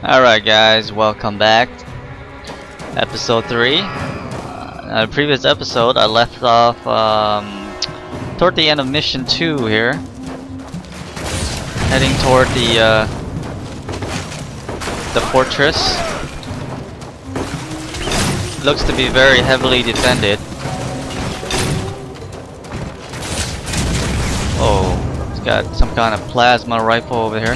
Alright guys, welcome back. Episode 3. In the previous episode I left off toward the end of mission 2 here. Heading toward the fortress. Looks to be very heavily defended. Oh, it's got some kind of plasma rifle over here.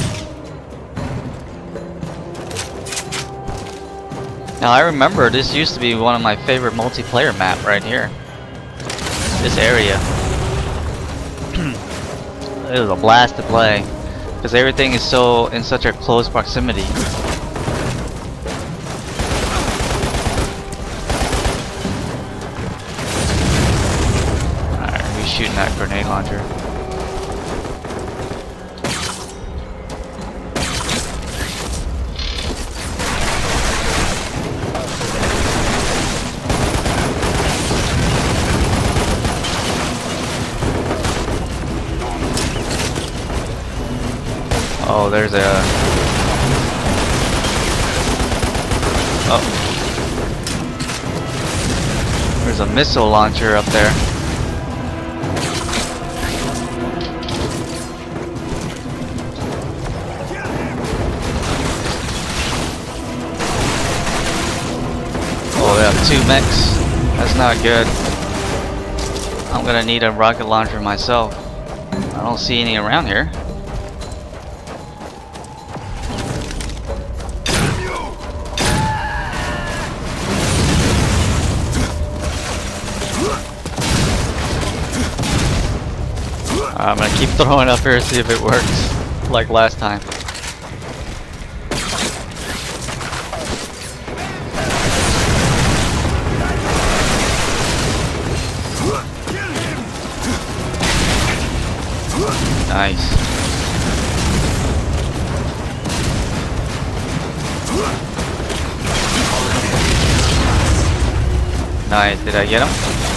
Now I remember this used to be one of my favorite multiplayer map right here. This area. It was a blast to play because everything is so in such a close proximity. Alright, we're shooting that grenade launcher. Oh, there's a... Oh. There's a missile launcher up there. Oh, we have 2 mechs. That's not good. I'm gonna need a rocket launcher myself. I don't see any around here. I'm gonna keep throwing up here to see if it works, like last time. Nice. Nice, did I get him?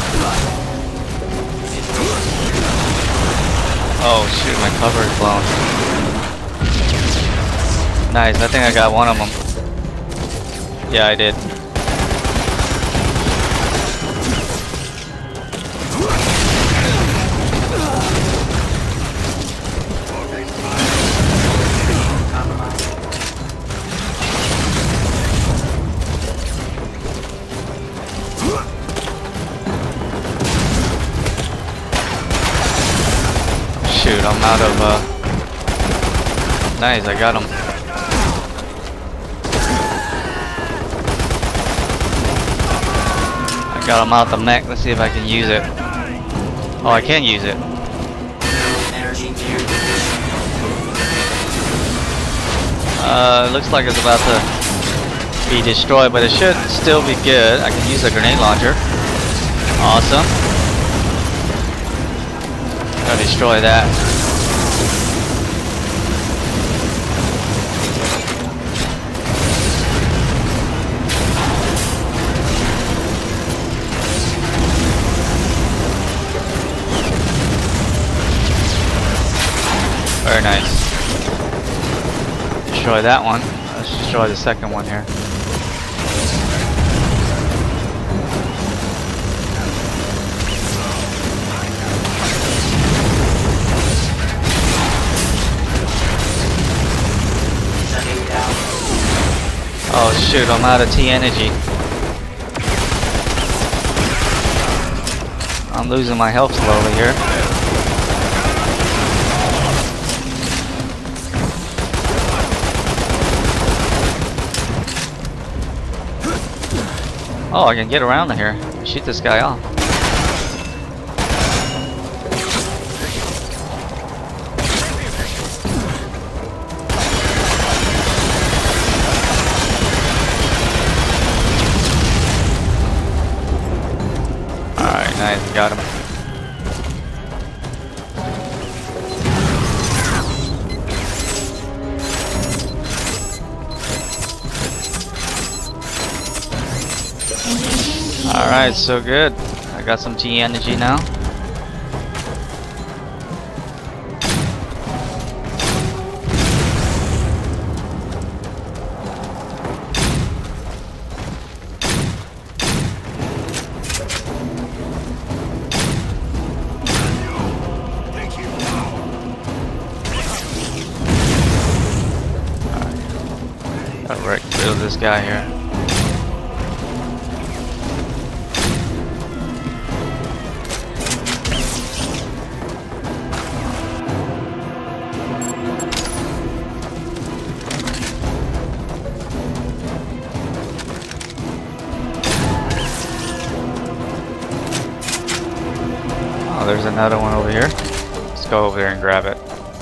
Oh shoot, my cover is blown. Nice, I think I got one of them. Yeah, I did. Shoot, I'm out of nice, I got him. I got him out the mech. Let's see if I can use it. Oh, I can use it. Looks like it's about to be destroyed, but it should still be good. I can use a grenade launcher. Awesome. Gotta destroy that. Very nice. Destroy that one. Let's destroy the second one here. Oh shoot, I'm out of T energy. I'm losing my health slowly here. Oh, I can get around here. Shoot this guy off. Nice, got him. Alright, so good. I got some T energy now. Gotta wreck rid of this guy here. Oh, there's another one over here. Let's go over there and grab it.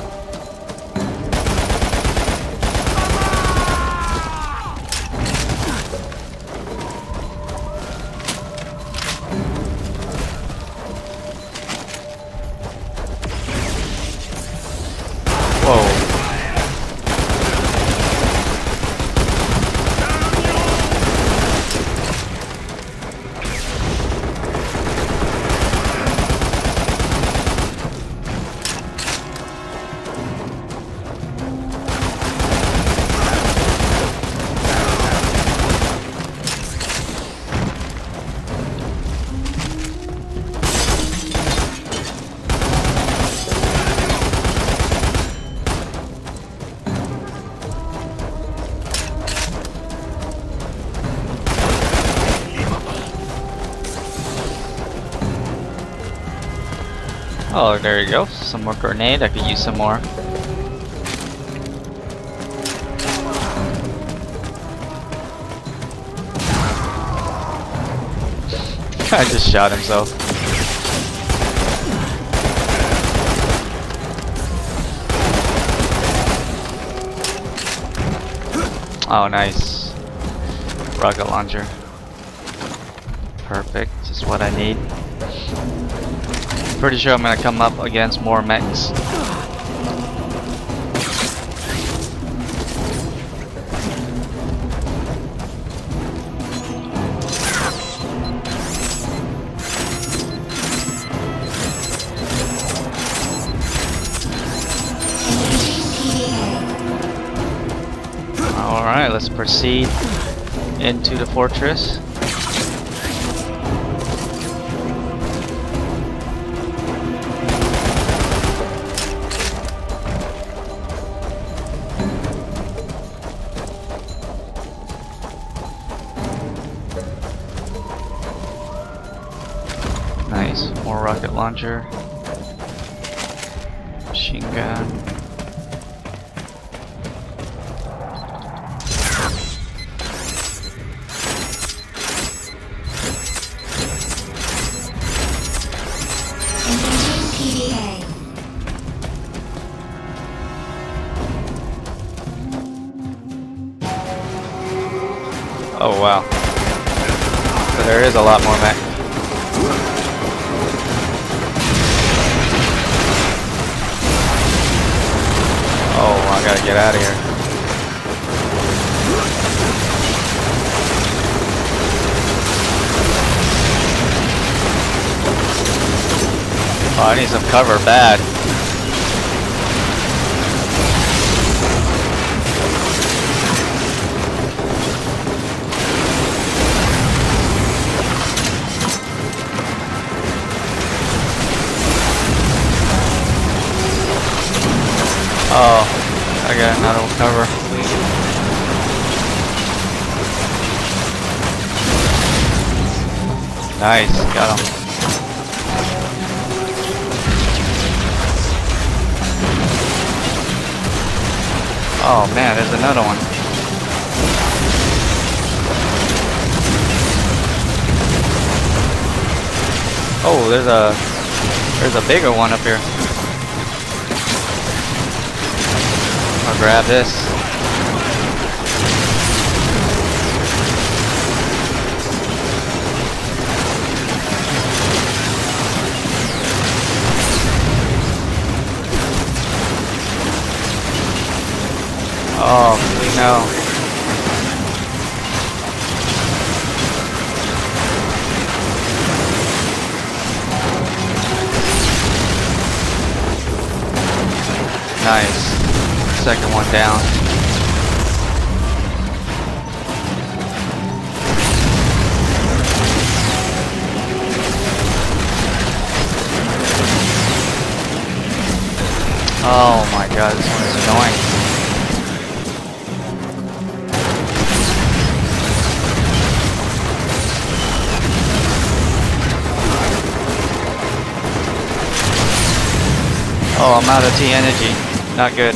Whoa. Oh, there you go. Some more grenade. I could use some more. Guy just shot himself. Oh, nice. Rocket launcher. Perfect. Just what I need. Pretty sure I'm gonna come up against more mechs. Alright, let's proceed into the fortress. Nice, more rocket launcher, machine gun. Oh wow, so there is a lot more mech. Oh, I gotta get out of here. Oh, I need some cover bad. Oh, I got another cover. Nice, got him. Oh man, there's another one. Oh, there's a bigger one up here. I'll grab this. Oh, no. Nice. Second one down. Oh my god, this one is annoying. Oh, I'm out of T energy. Not good.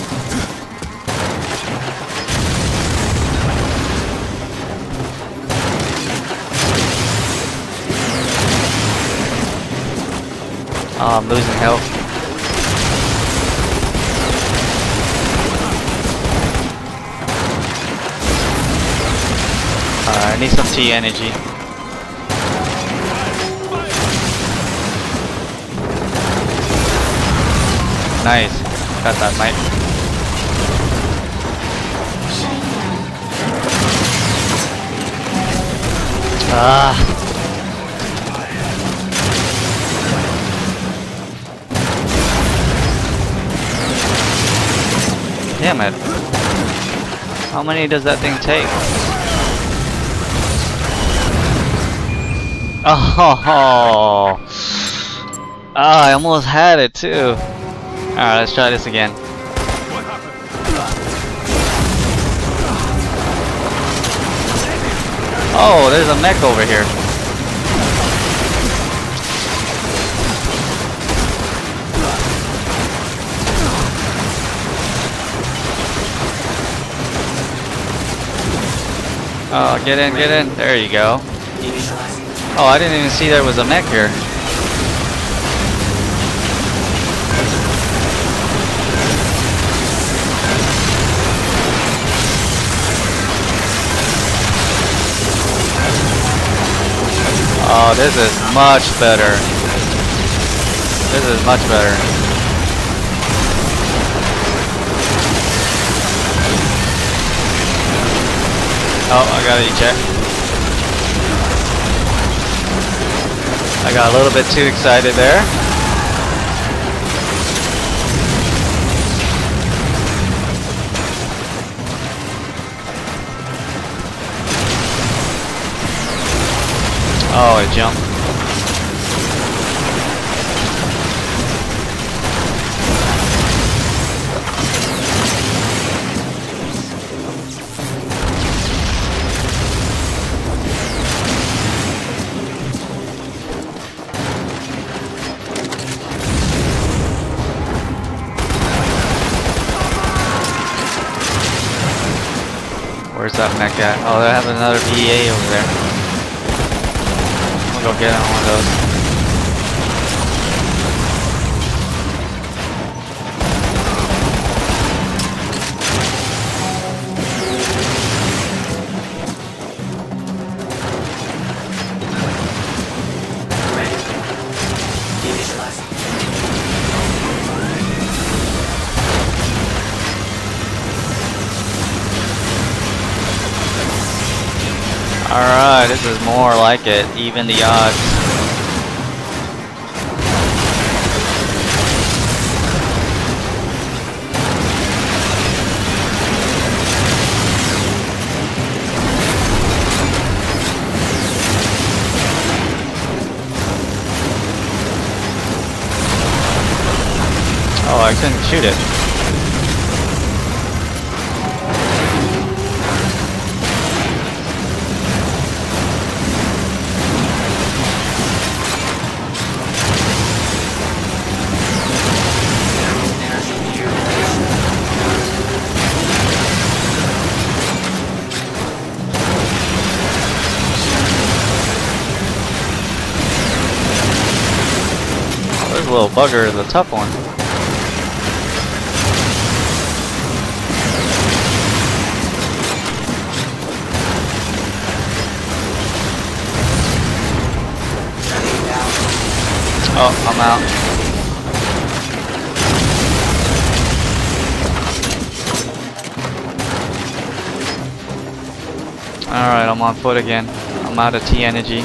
Oh, I'm losing health. I need some T energy. Nice. Got that mic. Ah. Damn it. How many does that thing take? Oh. Ah, I almost had it too. Alright, let's try this again. Oh, there's a mech over here. Oh, get in, get in. There you go. Oh, I didn't even see there was a mech here. Oh, this is much better. This is much better. Oh, I gotta eject. I got a little bit too excited there. Oh, it jumped. Where's that mech at? Oh, they have another VA over there. Go get on one of those. Alright, this is more like it. Even the odds. Oh, I couldn't shoot it. This little bugger is a tough one. Oh, I'm out. Alright, I'm on foot again. I'm out of T energy.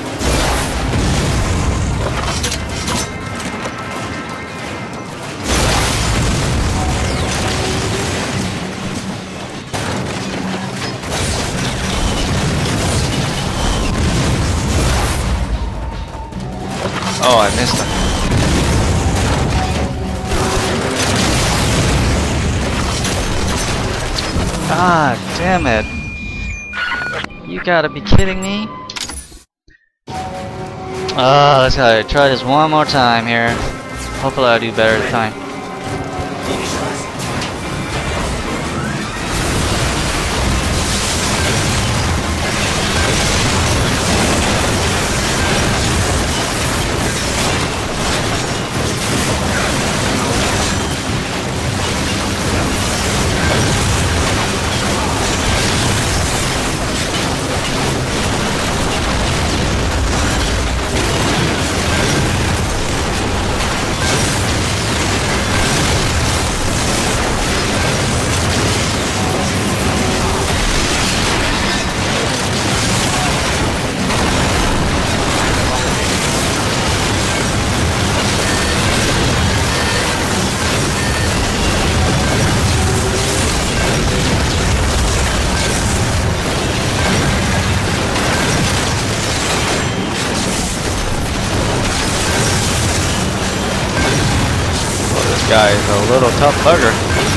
Oh, I missed him. God damn it. You gotta be kidding me. Let's try this one more time here. Hopefully I'll do better this time. guy is a little tough bugger.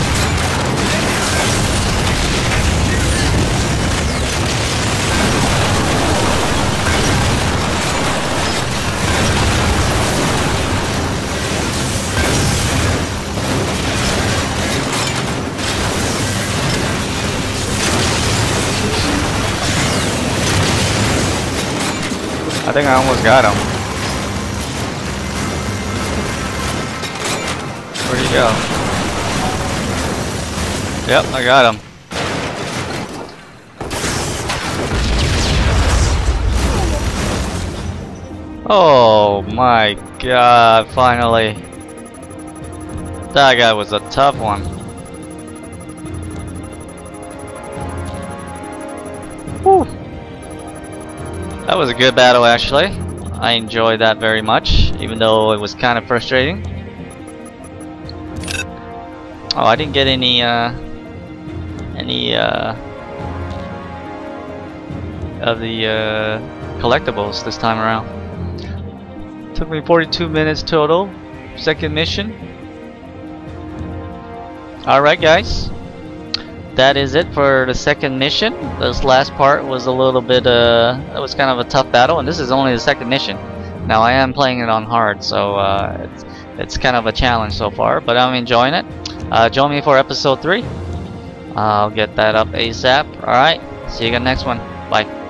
I think I almost got him. Where'd he go? Yep, I got him. Oh my god, finally. That guy was a tough one. Whew. That was a good battle actually. I enjoyed that very much, even though it was kind of frustrating. Oh, I didn't get any of the collectibles this time around. Took me 42 minutes total. Second mission. Alright guys, that is it for the second mission. This last part was a little bit it was kind of a tough battle, and this is only the second mission. Now I am playing it on hard, so it's kind of a challenge so far, but I'm enjoying it. Join me for episode 3. I'll get that up ASAP. Alright, see you in the next one. Bye.